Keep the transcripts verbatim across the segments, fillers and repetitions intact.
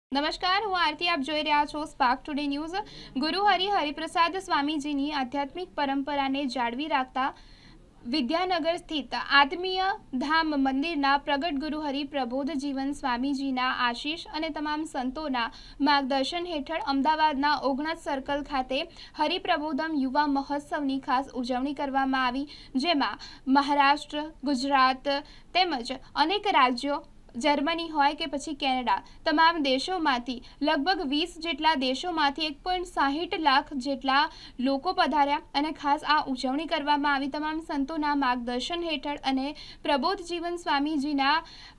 નમસ્કાર, હું આરતી. આપ જોઈ રહ્યા છો સ્પાર્ક ટુડે ન્યૂઝ. ગુરુ હરિ હરિપ્રસાદ સ્વામીજીની આધ્યાત્મિક પરંપરાને જાળવી રાખતા વિદ્યાનગર સ્થિત આત્મીય ધામ મંદિરના પ્રગટ ગુરુ હરિ પ્રબોધ જીવન સ્વામીજીના આશીષ અને તમામ સંતોના માર્ગદર્શન હેઠળ અમદાવાદના ઓગણસ સર્કલ ખાતે હરિપ્રબોધમ યુવા મહોત્સવની ખાસ ઉજવણી કરવામાં આવી, જેમાં મહારાષ્ટ્ર, ગુજરાત તેમજ અનેક રાજ્યો, જર્મની હોય કે પછી કેનેડા, તમામ દેશોમાંથી લગભગ વીસ જેટલા દેશોમાંથી એક પોઈન્ટ સાહીઠ લાખ જેટલા લોકો પધાર્યા અને ખાસ આ ઉજવણી કરવામાં આવી તમામ સંતોના માર્ગદર્શન હેઠળ અને પ્રબોધ જીવન સ્વામીજીના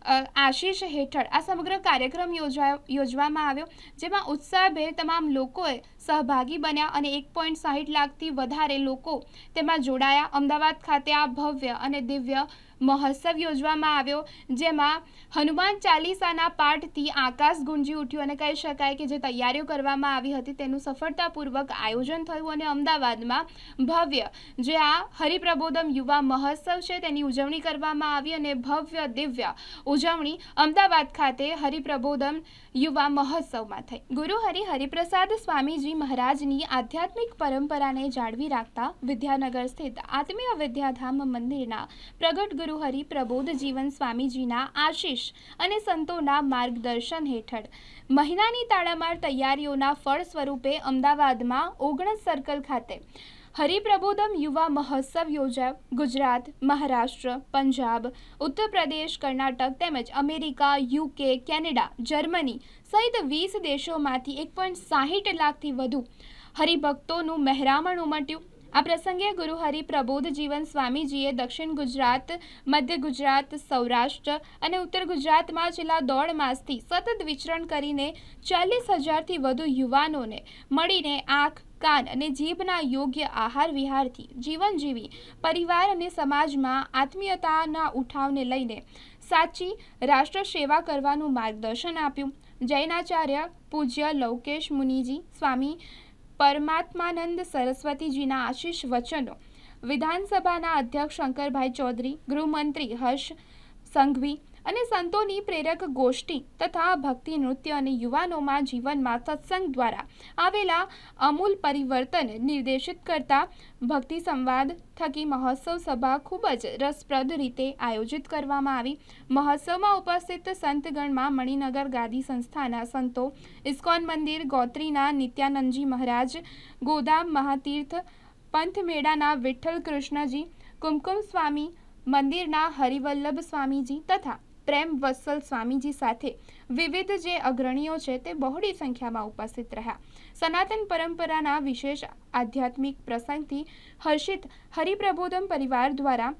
આશીષ હેઠળ આ સમગ્ર કાર્યક્રમ યોજાયો યોજવામાં આવ્યો, જેમાં ઉત્સાહભેર તમામ લોકોએ સહભાગી બન્યા અને એક પોઈન્ટ સાહીઠ લાખથી વધારે લોકો તેમાં જોડાયા. અમદાવાદ ખાતે આ ભવ્ય અને દિવ્ય મહોત્સવ યોજવામાં આવ્યો, જેમાં હનુમાન ચાલીસાના પાઠથી આકાશ ગુંજી ઉઠ્યું અને કહી શકાય કે જે તૈયારીઓ કરવામાં આવી હતી તેનું સફળતાપૂર્વક આયોજન થયું અને અમદાવાદમાં ભવ્ય જે આ હરિપ્રબોધમ યુવા મહોત્સવ છે તેની ઉજવણી કરવામાં આવી અને ભવ્ય દિવ્ય ઉજવણી અમદાવાદ ખાતે હરિપ્રબોધમ યુવા મહોત્સવમાં થઈ. ગુરુ હરિ હરિપ્રસાદ સ્વામીજી મહારાજની આધ્યાત્મિક પરંપરાને જાળવી રાખતા વિદ્યાનગર સ્થિત આત્મીય વિદ્યાધામ મંદિરના પ્રગટ ગુરુ હરિ પ્રબોધ જીવન સ્વામીજીના આશીષ અને સંતોના માર્ગદર્શન હેઠળ મહિનાની તાળામાર તૈયારીઓના ફળ સ્વરૂપે અમદાવાદમાં ઓગણસ સર્કલ ખાતે હરિપ્રબોધમ યુવા મહોત્સવ યોજાયો. ગુજરાત, મહારાષ્ટ્ર, પંજાબ, ઉત્તર પ્રદેશ, કર્ણાટક તેમજ અમેરિકા, યુકે, કેનેડા, જર્મની સહિત વીસ દેશોમાંથી એક પોઈન્ટ સાહીઠ લાખથી વધુ હરિભક્તોનું મહેરામણ ઉમટ્યું. આ પ્રસંગે ગુરુ હરિ પ્રબોધ જીવન સ્વામીજીએ દક્ષિણ ગુજરાત, મધ્ય ગુજરાત, સૌરાષ્ટ્ર અને ઉત્તર ગુજરાતમાં છેલ્લા દોઢ માસથી સતત વિચરણ કરીને ચાલીસ હજારથી વધુ યુવાનોને મળીને આંખ, કાન અને જીભના યોગ્ય આહાર વિહારથી જીવન જીવી પરિવાર અને સમાજમાં આત્મીયતાના ઉઠાવને લઈને સાચી રાષ્ટ્ર સેવા કરવાનું માર્ગદર્શન આપ્યું. જૈનાચાર્ય પૂજ્ય લૌકેશ મુનિજી, સ્વામી પરમાત્માનંદ સરસ્વતીજીના આશીષ વચનો, વિધાનસભાના અધ્યક્ષ શંકરભાઈ ચૌધરી, ગૃહમંત્રી હર્ષ સંઘવી અને સંતોની પ્રેરક ગોષ્ઠી તથા ભક્તિ નૃત્ય અને યુવાનોમાં જીવનમાં સત્સંગ દ્વારા આવેલા અમૂલ પરિવર્તન નિર્દેશિત કરતા ભક્તિ સંવાદ થકી મહોત્સવ સભા ખૂબ જ રસપ્રદ રીતે આયોજિત કરવામાં આવી. મહોત્સવમાં ઉપસ્થિત સંતગણમાં મણિનગર ગાદી સંસ્થાના સંતો, ઇસ્કોન મંદિર ગોત્રીના નિત્યાનંદજી મહારાજ, ગોદામ મહાતીર્થ પંથમેળાના વિઠ્ઠલ કૃષ્ણજી, કુમકુમ સ્વામી મંદિરના હરિવલ્લભ સ્વામીજી તથા પ્રેમ વત્સલ સ્વામીજી સાથે વિવિધ જે અગ્રણીઓ છે તે બહોળી સંખ્યામાં ઉપસ્થિત રહ્યા. સનાતન પરંપરાના વિશેષ આધ્યાત્મિક પ્રસંગથી હર્ષિત હરિપ્રબોધમ પરિવાર દ્વારા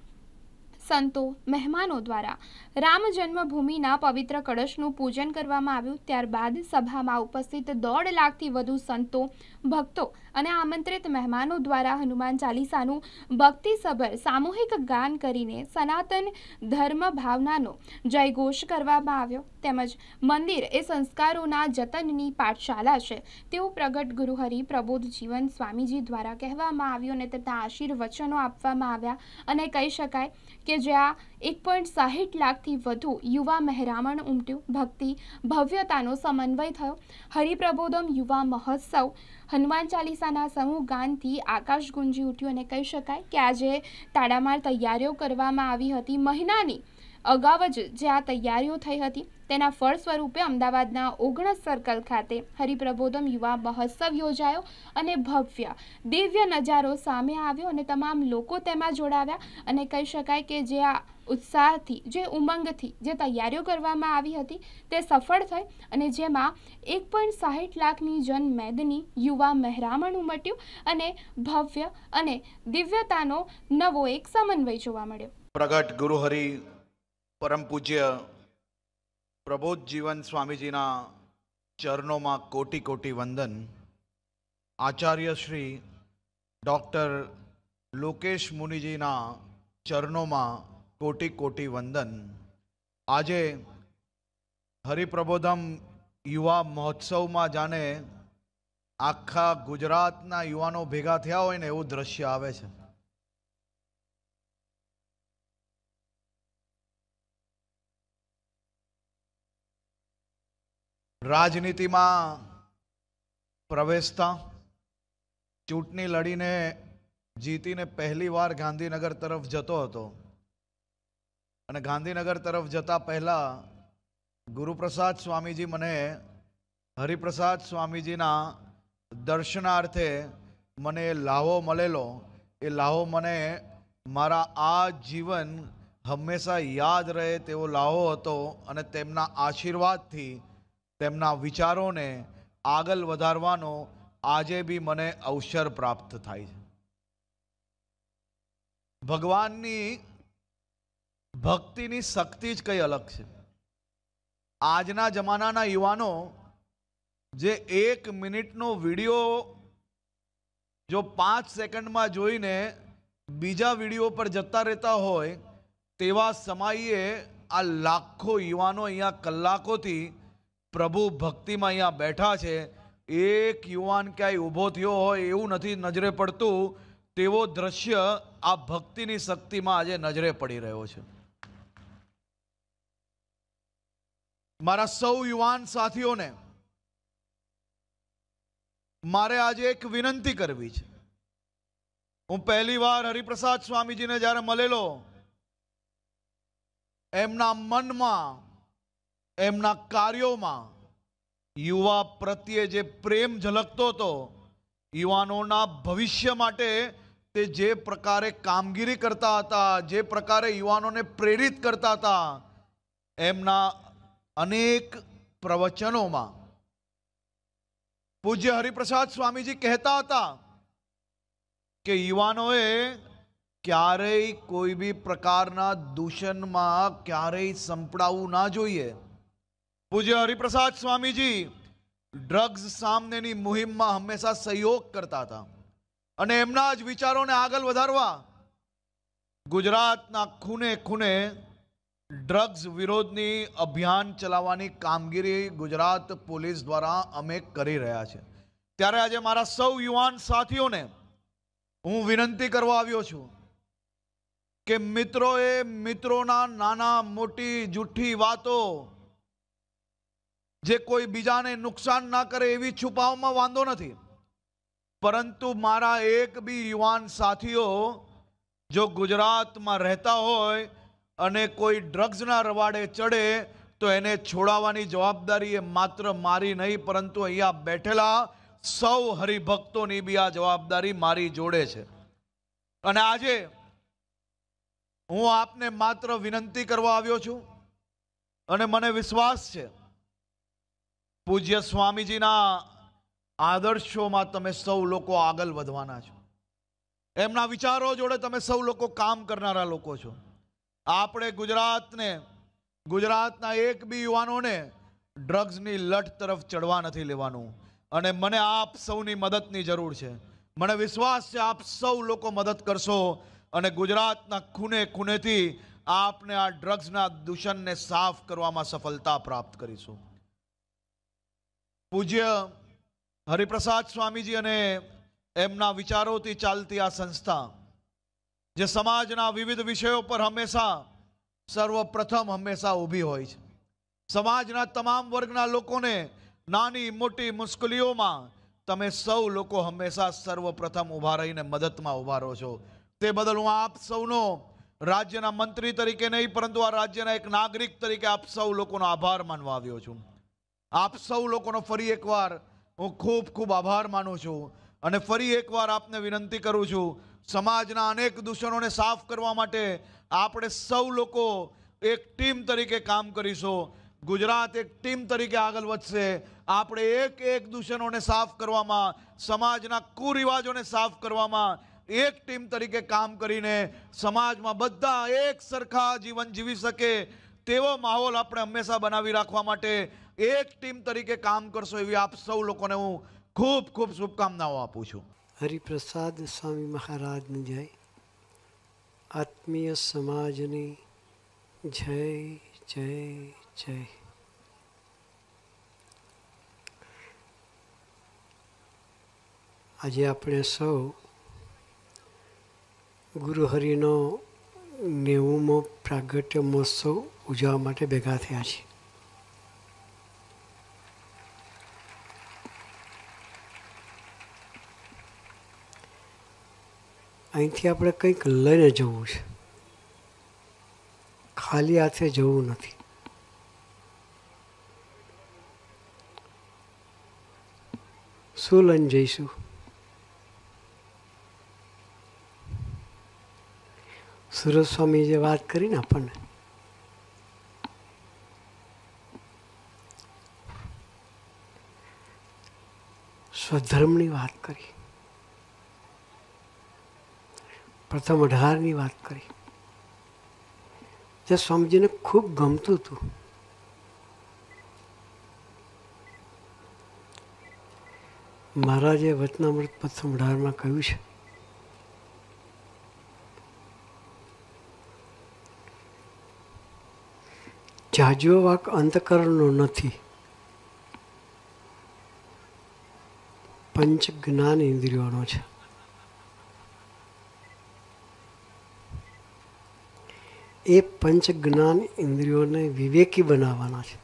સંતો, મહેમાનો દ્વારા રામ જન્મભૂમિના પવિત્ર કળશનું પૂજન કરવામાં આવ્યું. ત્યારબાદ સભામાં ઉપસ્થિત દોઢ લાખથી વધુ સંતો, ભક્તો અને આમંત્રિત મહેમાનો દ્વારા હનુમાન ચાલીસાનું ભક્તિસભર સામૂહિક ગાન કરીને સનાતન ધર્મ ભાવનાનો જયઘોષ કરવામાં આવ્યો. તેમજ મંદિર એ સંસ્કારોના જતનની પાઠશાલા છે તેવું પ્રગટ ગુરુ હરિ પ્રબોધ જીવન સ્વામીજી દ્વારા કહેવામાં આવ્યું અને તેના આશીર્વચનો આપવામાં આવ્યા અને કહી શકાય કે જ્યાં એક પોઈન્ટ સાહીઠ લાખથી વધુ યુવા મહેરામણ ઉમટ્યું. ભક્તિ ભવ્યતાનો સમન્વય થયો. હરિપ્રબોધમ યુવા મહોત્સવ હનુમાન ચાલીસાના સમૂહ ગાનથી આકાશ ગુંજી ઉઠ્યું અને કહી શકાય કે આજે તાડામાર તૈયારીઓ કરવામાં આવી હતી. મહિનાની અગાઉ જ જે આ તૈયારીઓ થઈ હતી તેના ફળ સ્વરૂપે અમદાવાદના ઓગણસ સર્કલ ખાતે હરિપ્રબોધમ યુવા મહોત્સવ યોજાયો અને ભવ્ય દિવ્ય નજારો સામે આવ્યો અને તમામ લોકો તેમાં જોડાવ્યા અને કહી શકાય કે જે આ ઉત્સાહથી, જે ઉમંગથી જે તૈયારીઓ કરવામાં આવી હતી તે સફળ થઈ અને જેમાં એક પોઈન્ટ સાહીઠ લાખની જનમેદની યુવા મહેરામણ ઉમટ્યું અને ભવ્ય અને દિવ્યતાનો નવો એક સમન્વય જોવા મળ્યો. પ્રગટ ગુરુ હરિ પરમ પૂજ્ય પ્રબોધ જીવન સ્વામીજીના ચરણોમાં કોટી કોટી વંદન. આચાર્ય શ્રી ડૉક્ટર લોકેશ મુનિજીના ચરણોમાં કોટી કોટી વંદન. આજે હરિપ્રબોધમ યુવા મહોત્સવમાં જાણે આખા ગુજરાતના યુવાનો ભેગા થયા હોય ને એવું દ્રશ્ય આવે છે. રાજનીતિમાં પ્રવેશતા ચૂંટણી લડીને જીતીને પહેલી વાર ગાંધીનગર તરફ જતો હતો અને ગાંધીનગર તરફ જતા પહેલા ગુરુપ્રસાદ સ્વામીજી મને હરિપ્રસાદ સ્વામીજીના દર્શનાર્થે મને લાહો મળેલો. એ લાહો મને મારા આ જીવન હંમેશા યાદ રહે તેવો લાહો હતો અને તેમના આશીર્વાદથી તેમના વિચારોને આગળ વધારવાનો આજે બી મને અવસર પ્રાપ્ત થાય છે. ભગવાનની ભક્તિની શક્તિ જ કઈ અલગ છે. આજના જમાનાના યુવાનો જે એક મિનિટનો વિડીયો જો પાંચ સેકન્ડમાં જોઈને બીજા વિડીયો પર જતા રહેતા હોય તેવા સમયે આ લાખો યુવાનો અહીંયા કલાકોથી પ્રભુ ભક્તિમાં અહીંયા બેઠા છે. એક યુવાન ક્યાંય ઊભો થયો હોય એવું નથી નજરે પડતું. તેવો દ્રશ્ય આ ભક્તિની શક્તિમાં આજે નજરે પડી રહ્યો છે. મારા સૌ યુવાન સાથીઓને મારે આજે એક વિનંતી કરવી છે. હું પહેલી વાર હરિપ્રસાદ સ્વામીજીને જ્યારે મળેલો, એમના મનમાં એમના કાર્યોમાં યુવા પ્રત્યે જે પ્રેમ ઝલકતો હતો, યુવાનોના ભવિષ્ય માટે તે જે પ્રકારે કામગીરી કરતા હતા, જે પ્રકારે યુવાનોને પ્રેરિત કરતા હતા, એમના અનેક પ્રવચનોમાં પૂજ્ય હરિપ્રસાદ સ્વામીજી કહેતા હતા કે યુવાનોએ ક્યારેય કોઈ બી પ્રકારના દૂષણમાં ક્યારેય સંપડાવવું ના જોઈએ. પૂજ્ય હરિપ્રસાદ સ્વામીજી ડ્રગ્સ સામેની મુહિમમાં હંમેશા સહયોગ કરતા હતા અને એમના જ વિચારોને આગળ વધારવા ગુજરાતના ખૂણે ખૂણે ડ્રગ્સ વિરોધની અભિયાન ચલાવવાની કામગીરી ગુજરાત પોલીસ દ્વારા અમે કરી રહ્યા છે. ત્યારે આજે મારા સૌ યુવાન સાથીઓને હું વિનંતી કરવા આવ્યો છું કે મિત્રોએ મિત્રોના નાના મોટી જૂઠી વાતો જે કોઈ બીજાને નુકસાન ના કરે એવી છુપાવવામાં વાંધો નથી, પરંતુ મારા એક બી યુવાન સાથીઓ જો ગુજરાતમાં રહેતા હોય અને કોઈ ડ્રગ્સના રવાડે ચડે તો એને છોડાવવાની જવાબદારી એ માત્ર મારી નહીં પરંતુ અહીંયા બેઠેલા સૌ હરિભક્તોની બી આ જવાબદારી મારી જોડે છે. અને આજે હું આપને માત્ર વિનંતી કરવા આવ્યો છું અને મને વિશ્વાસ છે પૂજ્ય સ્વામીજીના આદર્શોમાં તમે સૌ લોકો આગળ વધવાના છો. એમના વિચારો જોડે તમે સૌ લોકો કામ કરનારા લોકો છો. આપણે ગુજરાતને ગુજરાતના એક બી યુવાનોને ડ્રગ્સની લટ તરફ ચડવા નથી લેવાનું અને મને આપ સૌની મદદની જરૂર છે. મને વિશ્વાસ છે આપ સૌ લોકો મદદ કરશો અને ગુજરાતના ખૂણે ખૂણેથી આપને આ ડ્રગ્સના દૂષણને સાફ કરવામાં સફળતા પ્રાપ્ત કરીશું. પૂજ્ય હરિપ્રસાદ સ્વામીજી અને એમના વિચારોથી ચાલતી આ સંસ્થા જે સમાજના વિવિધ વિષયો પર હંમેશા સર્વપ્રથમ હંમેશા ઊભી હોય છે. સમાજના તમામ વર્ગના લોકોને નાની મોટી મુશ્કેલીઓમાં તમે સૌ લોકો હંમેશા સર્વપ્રથમ ઊભા રહીને મદદમાં ઊભા રહો છો. તે બદલ હું આપ સૌનો રાજ્યના મંત્રી તરીકે નહીં પરંતુ આ રાજ્યના એક નાગરિક તરીકે આપ સૌ લોકોનો આભાર માનવા આવ્યો છું. આપ સૌ લોકોનો ફરી એકવાર હું ખૂબ ખૂબ આભાર માનું છું અને ફરી એકવાર આપને વિનંતી કરું છું, સમાજના અનેક દૂષણોને સાફ કરવા માટે આપણે સૌ લોકો એક ટીમ તરીકે કામ કરીશું. ગુજરાત એક ટીમ તરીકે આગળ વધશે. આપણે એક એક દૂષણોને સાફ કરવામાં, સમાજના કુરિવાજોને સાફ કરવામાં એક ટીમ તરીકે કામ કરીને સમાજમાં બધા એક સરખા જીવન જીવી શકે તેવો માહોલ આપણે હંમેશા બનાવી રાખવા માટે એક ટીમ તરીકે કામ કરશો એવી આપ સૌ લોકોને હું ખૂબ ખૂબ શુભકામનાઓ આપું છું. હરિપ્રસાદ સ્વામી મહારાજની જય. આત્મીય સમાજની જય જય જય. આજે આપણે સૌ ગુરુહરિનો નેવુંમો પ્રાગટ્ય મહોત્સવ ઉજવવા માટે ભેગા થયા છીએ. અહીંથી આપણે કંઈક લઈને જવું છે, ખાલી હાથે જવું નથી. શું લઈને જઈશું? સુરત સ્વામી જે વાત કરીને આપણને, સ્વધર્મની વાત કરી, પ્રથમ અઢારની વાત કરી, જે સ્વામીજીને ખૂબ ગમતું હતું. મહારાજે વચનામૃત પ્રથમ અઢારમાં કહ્યું છે, જાજો વાક અંતકરણનો નથી, પંચ જ્ઞાન ઇન્દ્રિયોનો છે. એ પંચ જ્ઞાન ઇન્દ્રિયોને વિવેકી બનાવવાના છે.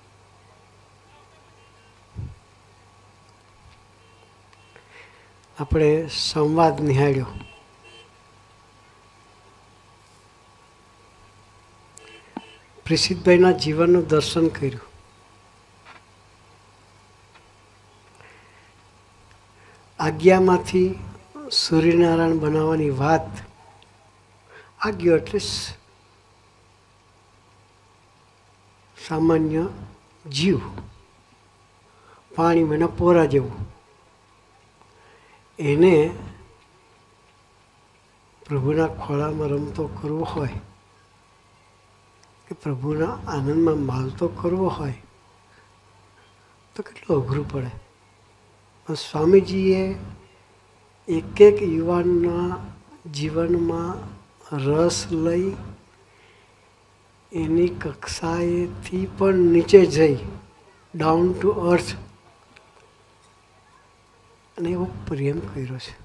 આપણે સંવાદ નિહાળ્યો, પ્રિસિદ્ધભાઈના જીવનનું દર્શન કર્યું. આજ્ઞામાંથી સૂર્યનારાયણ બનાવવાની વાત, આજ્ઞા એટલે સામાન્ય જીવ, પાણી મેના પોરા જેવું. એને પ્રભુના ખોળામાં રમતો કરવો હોય કે પ્રભુના આનંદમાં માલતો કરવો હોય તો કેટલું અઘરું પડે. સ્વામીજીએ એક એક યુવાનના જીવનમાં રસ લઈ એની કક્ષાએથી પણ નીચે જઈ ડાઉન ટુ અર્થ અને એવો પ્રેમ કર્યો છે.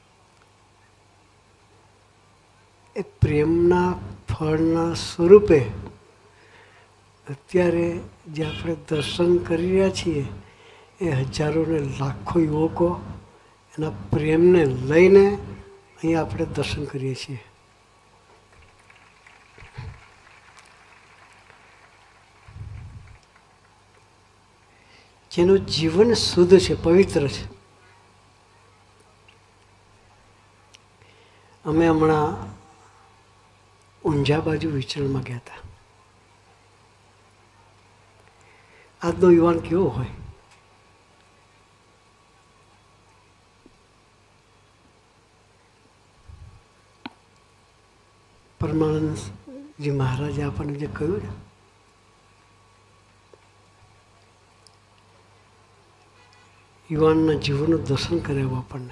એ પ્રેમના ફળના સ્વરૂપે અત્યારે જે આપણે દર્શન કરી રહ્યા છીએ એ હજારો ને લાખો યુવકો એના પ્રેમને લઈને અહીંયા આપણે દર્શન કરીએ છીએ. જેનું જીવન શુદ્ધ છે, પવિત્ર છે. અમે હમણાં ઊંઝા બાજુ વિચરણમાં ગયા હતા. આજનો યુવાન કેવો હોય? પરમાનંદજી મહારાજે આપણને જે કહ્યું ને, યુવાનના જીવનનું દર્શન કરાવ્યું આપણને.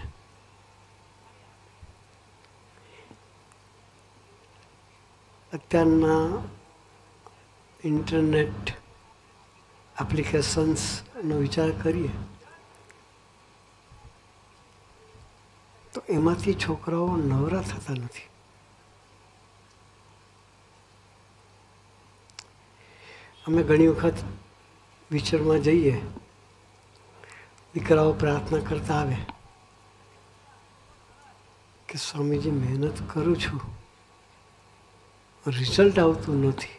અત્યારના ઇન્ટરનેટ એપ્લિકેશન્સનો વિચાર કરીએ તો એમાંથી છોકરાઓ નવરા થતા નથી. અમે ઘણી વખત વિચારમાં જઈએ, દીકરાઓ પ્રાર્થના કરતા આવે કે સ્વામીજી મહેનત કરું છું, રિઝલ્ટ આવતું નથી,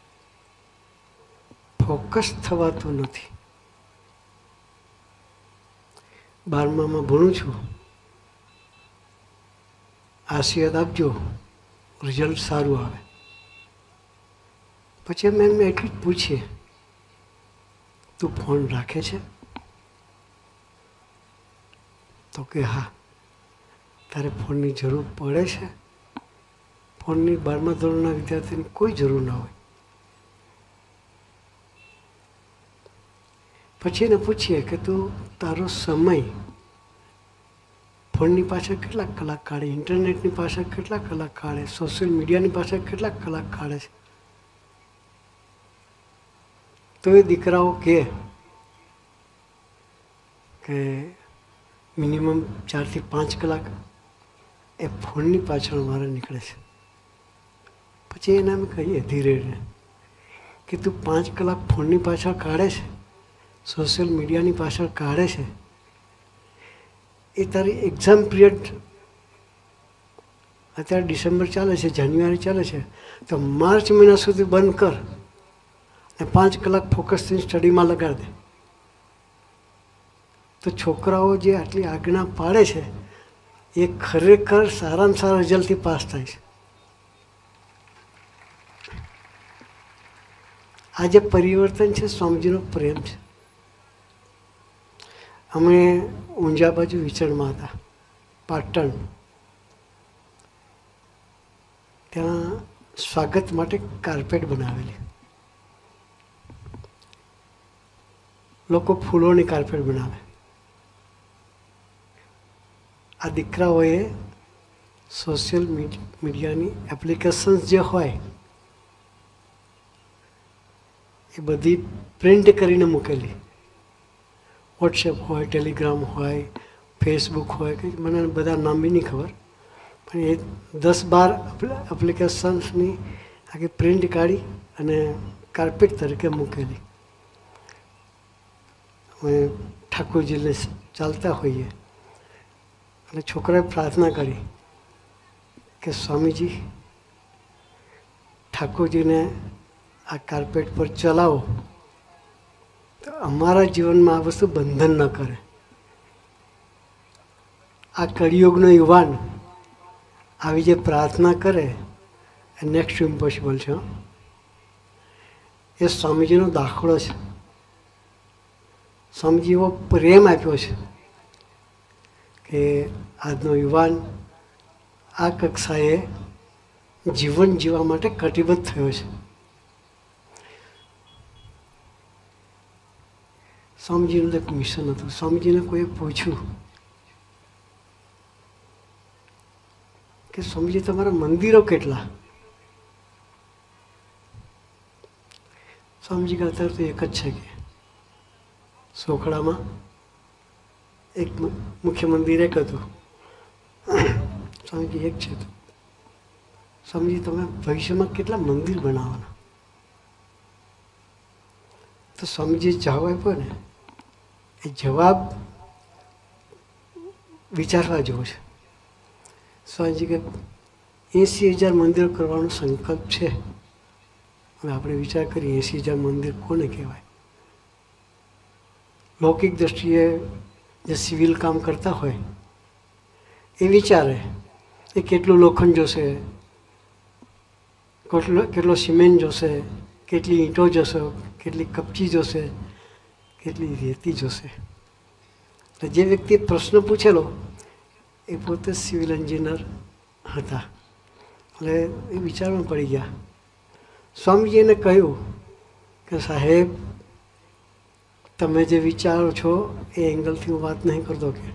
ફોકસ થવાતું નથી. બારમામાં ભણું છું, આશીર્વાદ આપજો, રિઝલ્ટ સારું આવે. પછી અમે એમને એટલું જ પૂછીએ, તું ફોન રાખે છે? તો કે હા. તારે ફોનની જરૂર પડે છે? ફોનની બારમા ધોરણના વિદ્યાર્થીને કોઈ જરૂર ના હોય. પછી એને પૂછીએ કે તું તારો સમય ફોનની પાછળ કેટલાક કલાક કાઢે, ઇન્ટરનેટની પાછળ કેટલાક કલાક કાઢે, સોશિયલ મીડિયાની પાછળ કેટલાક કલાક કાઢે છે? તો એ દીકરાઓ કહે કે મિનિમમ ચારથી પાંચ કલાક એ ફોનની પાછળ મારે નીકળે છે. પછી એને અમે કહીએ ધીરે ધીરે કે તું પાંચ કલાક ફોનની પાછળ કાઢે છે, સોશિયલ મીડિયાની પાછળ કાઢે છે, એ તારી એક્ઝામ પિરિયડ અત્યારે ડિસેમ્બર ચાલે છે, જાન્યુઆરી ચાલે છે, તો માર્ચ મહિના સુધી બંધ કર અને પાંચ કલાક ફોકસથી સ્ટડીમાં લગાડ દે. તો છોકરાઓ જે આટલી આજ્ઞા પાડે છે એ ખરેખર સારામાં સારા રિઝલ્ટથી પાસ થાય છે. આ જે પરિવર્તન છે સ્વામીજીનો પ્રેમ છે. અમે ઊંઝા બાજુ વિચરણમાં હતા, પાટણ. ત્યાં સ્વાગત માટે કાર્પેટ બનાવેલી. લોકો ફૂલોની કાર્પેટ બનાવે. આ દીકરાઓએ સોશિયલ મીડિયાની એપ્લિકેશન્સ જે હોય એ બધી પ્રિન્ટ કરીને મૂકેલી. વોટ્સએપ હોય, ટેલિગ્રામ હોય, ફેસબુક હોય, કે મને બધા નામ બી નહીં ખબર, પણ એ દસ બાર એપ્લિકેશન્સની આખી પ્રિન્ટ કાઢી અને કાર્પેટ તરીકે મૂકેલી. અમે ઠાકોરજીને ચાલતા હોઈએ અને છોકરાએ પ્રાર્થના કરી કે સ્વામીજી ઠાકોરજીને આ કાર્પેટ પર ચલાવો તો અમારા જીવનમાં આ વસ્તુ બંધન ન કરે. આ કળિયુગનો યુવાન આવી જે પ્રાર્થના કરે એ નેક્સ્ટ ઇમ્પોસિબલ છે. એ સ્વામીજીનો દાખલો છે. સ્વામીજી એવો પ્રેમ આપ્યો છે કે આજનો યુવાન આ કક્ષાએ જીવન જીવવા માટે કટિબદ્ધ થયો છે. સ્વામીજીનું એક મિશન હતું. સ્વામીજીને કોઈએ પૂછ્યું કે સ્વામીજી તમારા મંદિરો કેટલા? સ્વામીજી કહે અત્યારે તો એક જ છે કે સોખડામાં એક મુખ્ય મંદિર એક હતું. સ્વામીજી એક છે. તો સ્વામીજી તમે ભવિષ્યમાં કેટલા મંદિર બનાવવાના? તો સ્વામીજી જવાબ આપ્યો ને એ જવાબ વિચારવા જેવો છે. સ્વામીજી કે એંસી હજાર મંદિરો કરવાનો સંકલ્પ છે. હવે આપણે વિચાર કરીએ એંસી હજાર મંદિર કોને કહેવાય? લૌકિક દ્રષ્ટિએ જે સિવિલ કામ કરતા હોય એ વિચારે એ કેટલું લોખંડ જોશે, કેટલો કેટલો સિમેન્ટ જોશે, કેટલી ઈંટો જોશે, કેટલી કપચી જોશે, કેટલી રેતી જોશે. એટલે જે વ્યક્તિએ પ્રશ્ન પૂછેલો એ પોતે સિવિલ એન્જિનિયર હતા. એટલે એ વિચારમાં પડી ગયા. સ્વામીજીને કહ્યું કે સાહેબ તમે જે વિચારો છો એ એંગલથી હું વાત નહીં કરતો, કે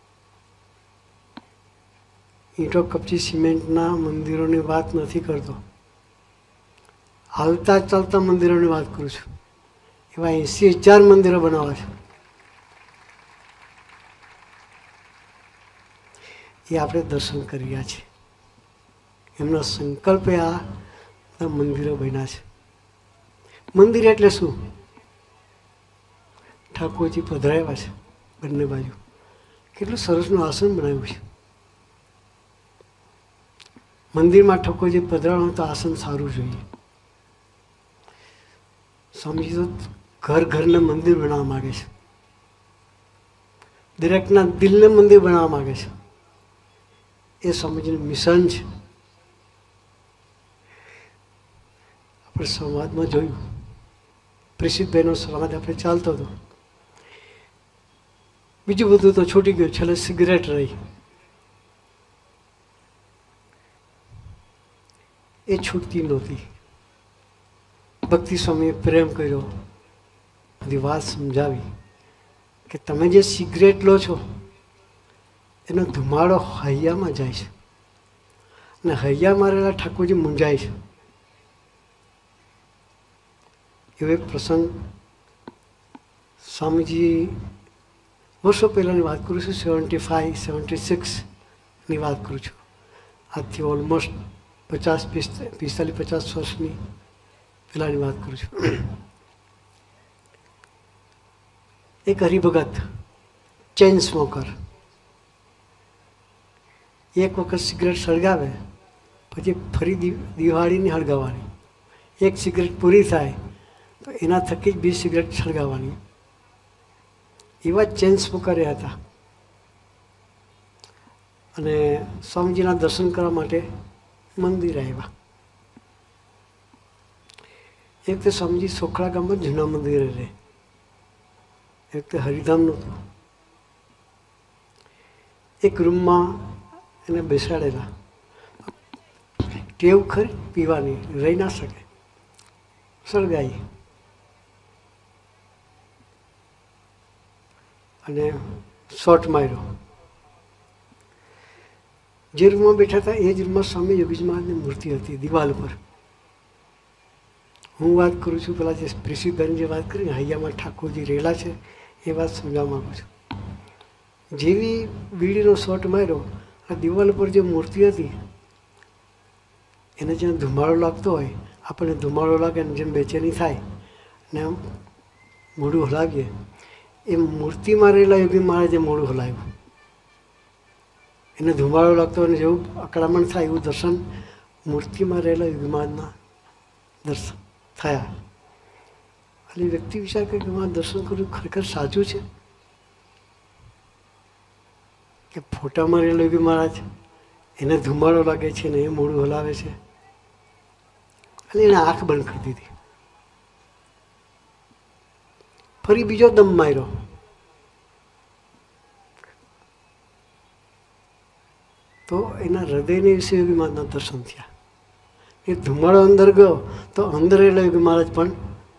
ઈંટો કપચી સિમેન્ટના મંદિરોની વાત નથી કરતો, હાલતા ચાલતા મંદિરોની વાત કરું છું. એવા એંસી હજાર મંદિરો બનાવવા છે. એ આપણે દર્શન કરી રહ્યા છીએ. એમના સંકલ્પે આ બધા મંદિરો બન્યા છે. મંદિર એટલે શું? ઠાકોરજી પધરાવ્યા છે બંને બાજુ. કેટલું સરસનું આસન બનાવ્યું છે. મંદિરમાં ઠાકોરજી પધરાવવાનું તો આસન સારું જોઈએ. સ્વામીજી તો ઘર ઘરને મંદિર બનાવવા માગે છે. દરેકના દિલને મંદિર બનાવવા માગે છે. એ સ્વામીજીનું મિશન છે. આપણે સંવાદમાં જોયું, પ્રેષિતભાઈનો સંવાદ આપણે ચાલતો હતો. બીજું બધું તો છૂટી ગયું, છેલ્લે સિગરેટ રહી. એ છૂટતી નહોતી. ભક્તિ સ્વામીએ પ્રેમ કર્યો, બધી વાત સમજાવી કે તમે જે સિગરેટ લો છો એનો ધુમાડો હૈયામાં જાય છે અને હૈયામાં રહેલા ઠાકોરજી મૂંઝાય છે. એવો એક પ્રસંગ સ્વામીજી વર્ષો પહેલાંની વાત કરું છું, સેવન્ટી ફાઈવ સેવન્ટી સિક્સની વાત કરું છું. આજથી ઓલમોસ્ટ પચાસ પિસ્તાલીસ પચાસ વર્ષની પહેલાંની વાત કરું છું. એક હરિભગત ચેઇન સ્મોકર એક વખત સિગરેટ સળગાવે પછી ફરી દિવાળીની સળગાવવાની. એક સિગરેટ પૂરી થાય તો એના થકી જ બીજી સિગરેટ સળગાવવાની. એવા ચેન સ્મોકર્યા હતા. અને સ્વામીજીના દર્શન કરવા માટે મંદિર આવ્યા. એક તો સ્વામીજી સોખડા ગામમાં જૂના મંદિરે રહે, એક તો હરિધામનું હતું. એક રૂમમાં એને બેસાડેલા. ટેવ ખરી પીવાની, રહી ના શકે, સળગાઈ અને શોટ માર્યો. જે રૂમમાં બેઠા હતા એ જ રૂમમાં સ્વામી યોગીજી મહારાજની મૂર્તિ હતી દિવાલ ઉપર. હું વાત કરું છું, પેલા જે પ્રિસીબેન જે વાત કરી હૈયામાં ઠાકોરજી રહેલા છે એ વાત સમજાવવા માગું છું. જેવી બીડીનો શોટ માર્યો, આ દિવાલ ઉપર જે મૂર્તિ હતી એને જેમ ધુમાડો લાગતો હોય, આપણને ધુમાડો લાગે ને જેમ બેચેની થાય ને આમ મોઢું હલાવીએ, એ મૂર્તિમાં રહેલા યોગી મહારાજે મોઢું હલાવ્યું. એને ધુમાડો લાગતો હોય જેવું અકળામણ થાય એવું દર્શન મૂર્તિમાં રહેલા યોગી મહારાજના દર્શન થયા. અને વ્યક્તિ વિચાર કરે કે મારે દર્શન કરવું ખરેખર સાચું છે કે ફોટામાં રહેલો યોગી મહારાજ એને ધુમાડો લાગે છે ને એ મોઢું હલાવે છે. અને એને આંખ બંધ કરી દીધી. ફરી બીજો દમ માર્યો. તો એના હૃદયની વિશે યોગી મહારાજના દર્શન થયા. એ ધુમાડો અંદર ગયો તો અંદર રહેલા યોગી મહારાજ પણ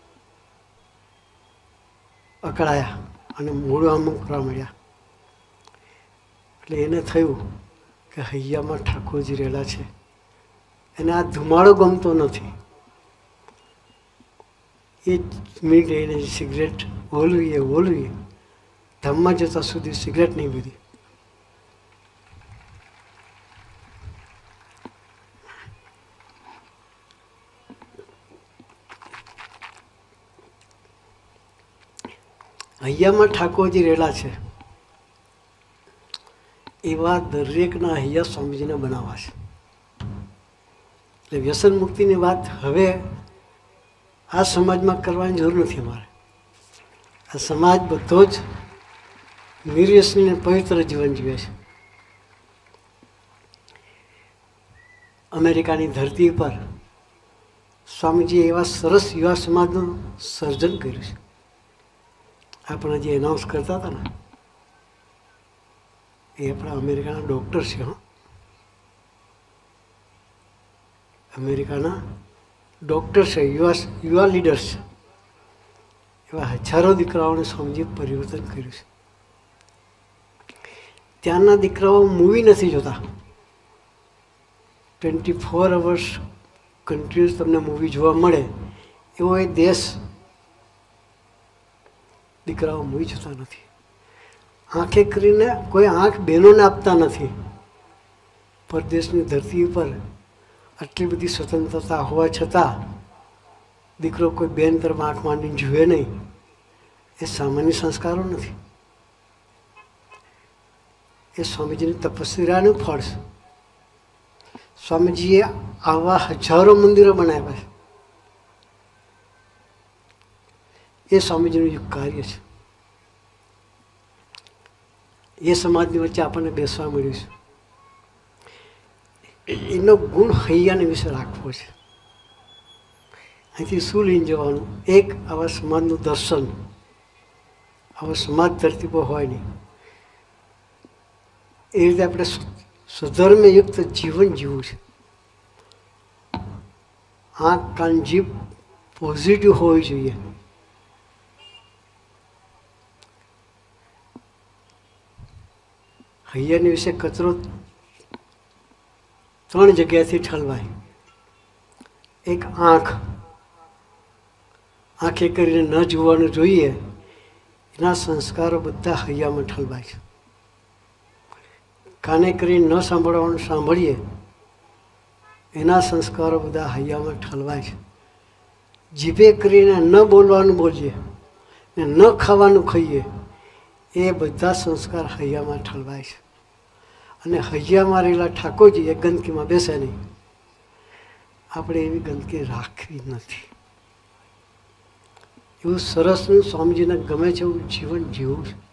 અકળાયા અને મોઢું આમ કરવા મળ્યા. એટલે એને થયું કે હૈયામાં ઠાકોરજી રહેલા છે, એને આ ધુમાડો ગમતો નથી. એ મિનિટે એને સિગરેટ ઓલવી એ ઓલવી ધામમાં જતા સુધી સિગરેટ નહીં પીધી. હૈયામાં ઠાકોરજી રહેલા છે એવા દરેકના હૈયા સ્વામીજીને બનાવવા છે. એટલે વ્યસન મુક્તિની વાત હવે આ સમાજમાં કરવાની જરૂર નથી. અમારે આ સમાજ બધો જ નિર્વ્યસની અને પવિત્ર જીવન જીવે છે. અમેરિકાની ધરતી પર સ્વામીજીએ એવા સરસ યુવા સમાજનું સર્જન કર્યું છે. આપણે જે એનાઉન્સ કરતા હતા ને એ આપણા અમેરિકાના ડૉક્ટર છે. હા, અમેરિકાના ડૉક્ટર છે, યુવા યુવા લીડર્સ છે. એવા હજારો દીકરાઓને સ્વામીજીએ પરિવર્તન કર્યું છે. ત્યાંના દીકરાઓ મૂવી નથી જોતા. ટ્વેન્ટી ફોર અવર્સ કન્ટિન્યુઅસ તમને મૂવી જોવા મળે એવો એ દેશ. દીકરાઓ મૂવી જોતા નથી. આંખે કરીને કોઈ આંખ બહેનોને આપતા નથી. પરદેશની ધરતી ઉપર આટલી બધી સ્વતંત્રતા હોવા છતાં દીકરો કોઈ બેન તરફ આંખ માંડીને જુએ નહીં. એ સામાન્ય સંસ્કારો નથી. એ સ્વામીજીની તપસ્યાનું ફળ છે. સ્વામીજીએ આવા હજારો મંદિરો બનાવ્યા છે. એ સ્વામીજીનું યુગ કાર્ય છે. એ સમાજની વચ્ચે આપણને બેસવા મળ્યું છે. એનો ગુણ હૈયાને વિશે રાખવો છે. અહીંથી શું લઈને જવાનું? એક, આવા સમાજનું દર્શન. આવા સમાજ ધરતી પર હોય નહીં. એ રીતે આપણે સ્વધર્મયુક્ત જીવન જીવવું છે. આંખ કાન જીભ પોઝિટિવ હોવી જોઈએ. હૈયાની વિશે કચરો ત્રણ જગ્યાએથી ઠલવાય. એક આંખ. આંખે કરીને ન જોવાનું જોઈએ એના સંસ્કારો બધા હૈયામાં ઠલવાય છે. કાને કરીને ન સાંભળવાનું સાંભળીએ એના સંસ્કારો બધા હૈયામાં ઠલવાય છે. જીભે કરીને ન બોલવાનું બોલીએ ને ન ખાવાનું ખાઈએ એ બધા સંસ્કાર હૈયામાં ઠલવાય છે. અને હૈયામાં રહેલા ઠાકોરજી એ ગંદકીમાં બેસે નહીં. આપણે એવી ગંદકી રાખવી નથી. એવું સરસનું સ્વામીજીને ગમે છે એવું જીવન જીવવું છે.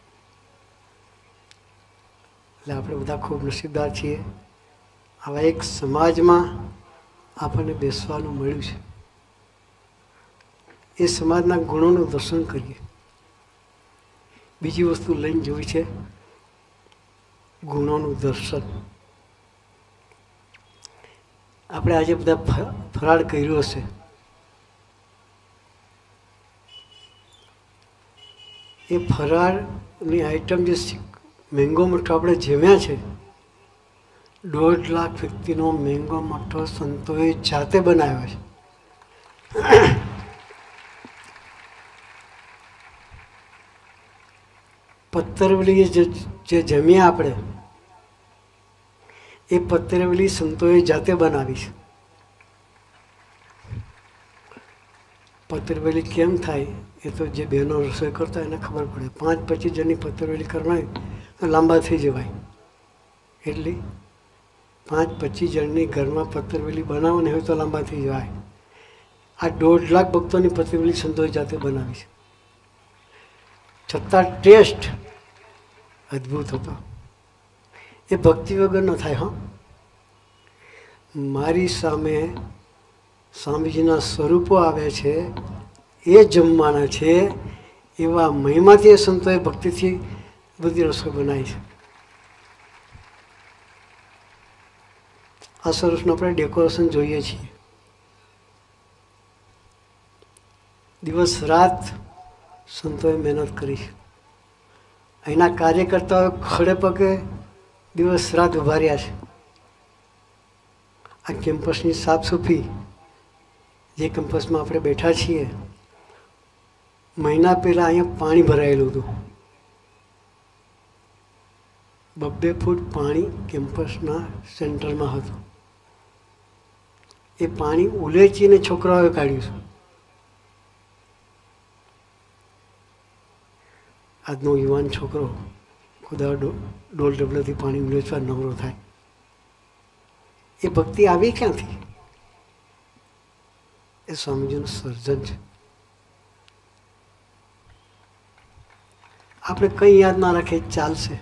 એટલે આપણે બધા ખૂબ નસીબદાર છીએ. આવા એક સમાજમાં આપણને બેસવાનું મળ્યું છે. એ સમાજના ગુણોનું દર્શન કરીએ. બીજી વસ્તુ લઈને જોઈ છે ગુણોનું દર્શન. આપણે આજે બધા ફરાળ કર્યો હશે. એ ફરાળની આઈટમ જે મેંગો મઠો આપણે જમ્યા છે, દોઢ લાખ વ્યક્તિનો મેંગો મઠો સંતોએ જાતે બનાવ્યો છે. પત્તરવલી જે જમ્યા આપણે, એ પત્તરવલી સંતોએ જાતે બનાવી છે. પત્તરવેલી કેમ થાય એ તો જે બહેનો રસોઈ કરતા એને ખબર પડે. પાંચ પચીસ જણની પત્તરવેલી કરવાની તો લાંબા થઈ જવાય. એટલે પાંચ પચીસ જણની ઘરમાં પત્તરવેલી બનાવવાની હોય તો લાંબા થઈ જવાય. આ દોઢ લાખ ભક્તોની પત્તરવેલી સંતોએ જાતે બનાવી છે. છતાં ટેસ્ટ અદ્ભુત હતો. એ ભક્તિ વગર ન થાય. હા, મારી સામે સ્વામીજીના સ્વરૂપો આવે છે, એ જમવાના છે, એવા મહિમાથી એ સંતોએ ભક્તિથી બધી રસોઈ બનાવી છે. આ સરસનું આપણે ડેકોરેશન જોઈએ છીએ. દિવસ રાત સંતોએ મહેનત કરી છે. અહીંના કાર્યકર્તાઓ ખડે પગે દિવસ રાત ઉભા રહ્યા છે. આ કેમ્પસની સાફ સફાઈ, જે કેમ્પસમાં આપણે બેઠા છીએ, મહિના પહેલાં અહીંયા પાણી ભરાયેલું હતું. બબ્બે ફૂટ પાણી કેમ્પસના સેન્ટરમાં હતું. એ પાણી ઉલેચીને છોકરાઓએ કાઢ્યું છે. આજનો યુવાન છોકરો ખુદા ડોલ ડબલાથી પાણી ઉલેચવા નવરો થાય. એ ભક્તિ આવી ક્યાંથી? એ સ્વામીજીનું સર્જન છે. આપણે કંઈ યાદ ના રાખીએ ચાલશે.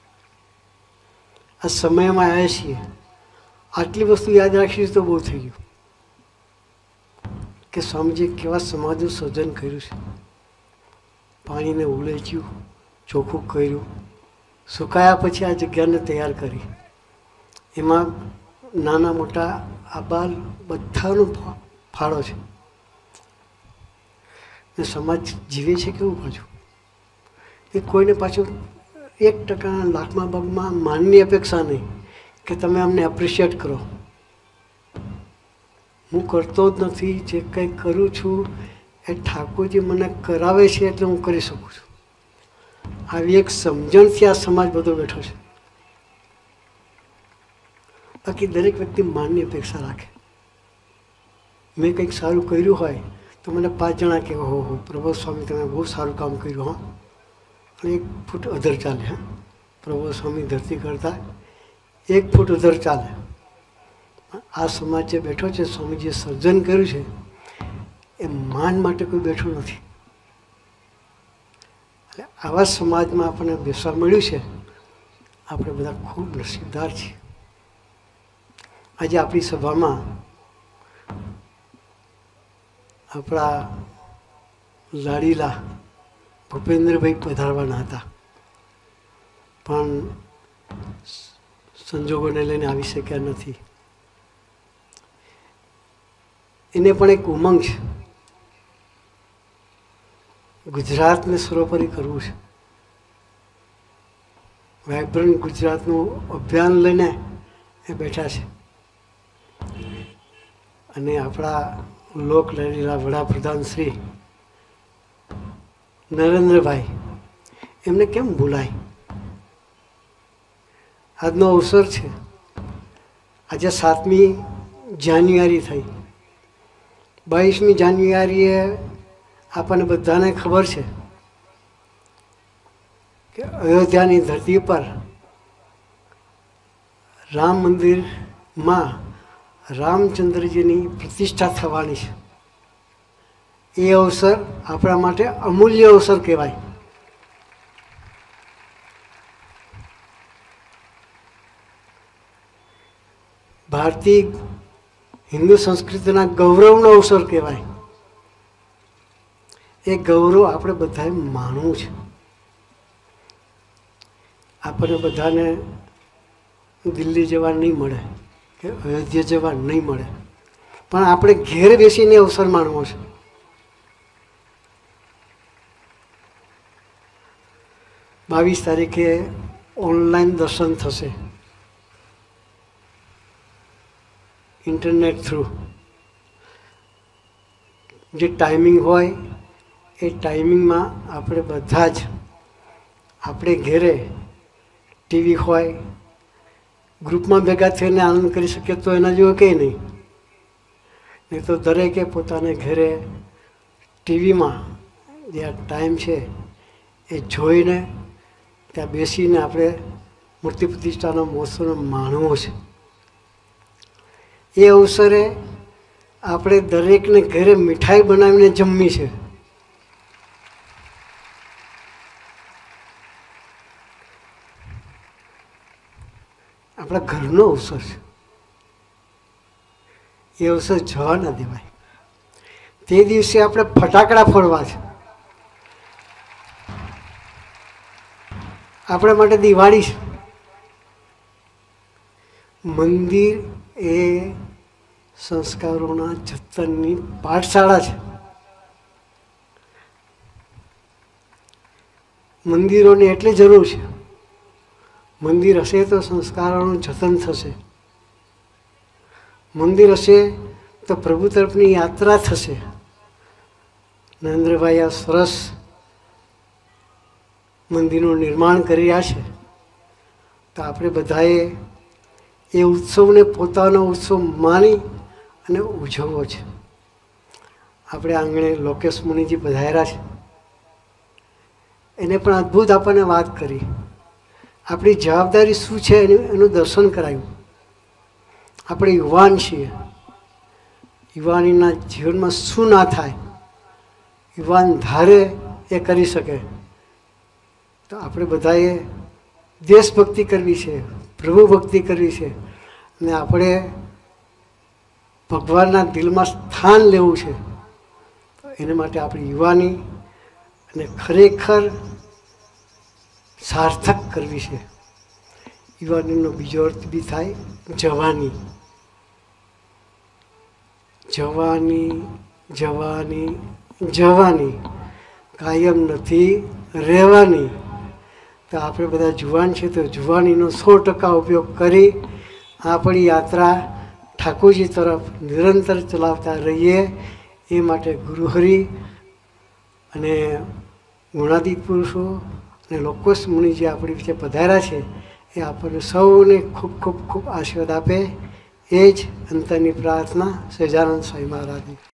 આ સમયમાં આવ્યા છીએ, આટલી વસ્તુ યાદ રાખીશું તો બહુ થઈ ગયું. કે સ્વામીજીએ કેવા સમાજનું સર્જન કર્યું છે. પાણીને ઉલેચ્યું, ચોખ્ખું કર્યું, સુકાયા પછી આ જગ્યાને તૈયાર કરી. એમાં નાના મોટા આબાલ બધાનો ફાળો છે. ને સમાજ જીવે છે કેવું પાછું? એ કોઈને પાછું એક ટકાના લાખમાં ભાગમાં માનની અપેક્ષા નહીં કે તમે અમને એપ્રિશિએટ કરો. હું કરતો જ નથી. જે કંઈ કરું છું એ ઠાકોરજી મને કરાવે છે એટલે હું કરી શકું છું. આવી એક સમજણથી આ સમાજ બધો બેઠો છે. બાકી દરેક વ્યક્તિ માનની અપેક્ષા રાખે. મેં કંઈક સારું કર્યું હોય તો મને પાંચ જણા કહે, હો હો પ્રભુ સ્વામી તમે બહુ સારું કામ કર્યું. હા, અને એક ફૂટ અધર ચાલે. હા, પ્રભુ સ્વામી ધરતી કરતા એક ફૂટ અધર ચાલે. આ સમાજ જે બેઠો છે, સ્વામીજીએ સર્જન કર્યું છે, એ માન માટે કોઈ બેઠું નથી. એટલે આવા સમાજમાં આપણને બેસવા મળ્યું છે. આપણે બધા ખૂબ નસીબદાર છીએ. આજે આપણી સભામાં આપણા લાડીલા ભૂપેન્દ્રભાઈ પધારવાના હતા, પણ સંજોગોને લઈને આવી શક્યા નથી. એને પણ એક ઉમંગ છે, ગુજરાતને સર્વોપરી કરવું છે. વાઇબ્રન્ટ ગુજરાતનું અભિયાન લઈને એ બેઠા છે. અને આપણા લોક લાડીલા વડાપ્રધાન શ્રી નરેન્દ્રભાઈ, એમને કેમ ભૂલાય? આજનો અવસર છે. આજે સાતમી જાન્યુઆરી થઈ. બાવીસમી જાન્યુઆરીએ આપણને બધાને ખબર છે કે અયોધ્યાની ધરતી પર રામ મંદિરમાં રામચંદ્રજીની પ્રતિષ્ઠા થવાની છે. એ અવસર આપણા માટે અમૂલ્ય અવસર કહેવાય. ભારતીય હિન્દુ સંસ્કૃતિના ગૌરવનો અવસર કહેવાય. એ ગૌરવ આપણે બધાએ માણવું છે. આપણને બધાને દિલ્હી જવા નહીં મળે કે અયોધ્યા જવા નહીં મળે, પણ આપણે ઘેર બેસીને અવસર માણવો છે. બાવીસ તારીખે ઓનલાઈન દર્શન થશે, ઇન્ટરનેટ થ્રુ. જે ટાઈમિંગ હોય એ ટાઈમિંગમાં આપણે બધા જ આપણે ઘેરે ટીવી હોય, ગ્રુપમાં ભેગા થઈને આનંદ કરી શકીએ તો એના જેવું કંઈ નહીં. નહીં તો દરેકે પોતાને ઘરે ટીવીમાં જે આ ટાઈમ છે એ જોઈને ત્યાં બેસીને આપણે મૂર્તિ પ્રતિષ્ઠાનો મહોત્સવનો માણવો છે. એ અવસરે આપણે દરેકને ઘરે મીઠાઈ બનાવીને જમવી છે. આપણા ઘરનો અવસર છે. એ અવસર જવા ના દેવાય. તે દિવસે આપણે ફટાકડા ફોડવા છે. આપણા માટે દિવાળી છે. મંદિર એ સંસ્કારોના જતનની પાઠશાળા છે. મંદિરોની એટલી જરૂર છે. મંદિર હશે તો સંસ્કારોનું જતન થશે. મંદિર હશે તો પ્રભુ તરફની યાત્રા થશે. નરેન્દ્રભાઈ આ સરસ મંદિરનું નિર્માણ કરી રહ્યા છે, તો આપણે બધાએ એ ઉત્સવને પોતાનો ઉત્સવ માની અને ઉજવવો છે. આપણે આંગણે લોકેશ મુનિજી પધાર્યા છે, એને પણ અદ્ભુત આપણને વાત કરી. આપણી જવાબદારી શું છે એનું એનું દર્શન કરાયું. આપણે યુવાન છીએ, યુવાનીના જીવનમાં શું ના થાય, યુવાન ધારે એ કરી શકે. તો આપણે બધાએ દેશભક્તિ કરવી છે, પ્રભુ ભક્તિ કરવી છે, અને આપણે ભગવાનના દિલમાં સ્થાન લેવું છે. તો એને માટે આપણી યુવાની અને ખરેખર સાર્થક કરવી છે. યુવાનીનો બીજો અર્થ બી થાય જવાની. જવાની જવાની જવાની કાયમ નથી રહેવાની. તો આપણે બધા જુવાન છે, તો જુવાનીનો સો ટકા ઉપયોગ કરી આપણી યાત્રા ઠાકોરજી તરફ નિરંતર ચલાવતા રહીએ. એ માટે ગુરુહરિ અને ગુણાતીત પુરુષો અને લોકોસ મુનિ જે આપણી વિશે પધાર્યા છે એ આપણને સૌને ખૂબ ખૂબ ખૂબ આશીર્વાદ આપે. એ જ અંતરની પ્રાર્થના સહજાનંદ સ્વામી મહારાજની.